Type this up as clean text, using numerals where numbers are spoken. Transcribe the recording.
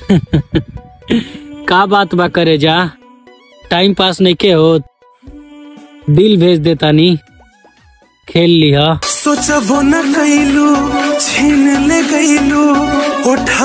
का बात बा करे जा, टाइम पास नहीं के हो, बिल भेज देता नी, खेल लिहा। सोचबो न कैलू, छीन ले गईलू।